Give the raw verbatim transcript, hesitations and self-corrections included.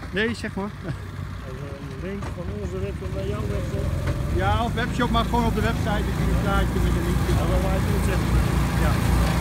Nee, zeg maar. Een link van onze webshop naar jouw webshop. Ja, of webshop, maar gewoon op de website. Ik zie een plaatje met een linkje. Ja, dan laat je het zeggen. Ja.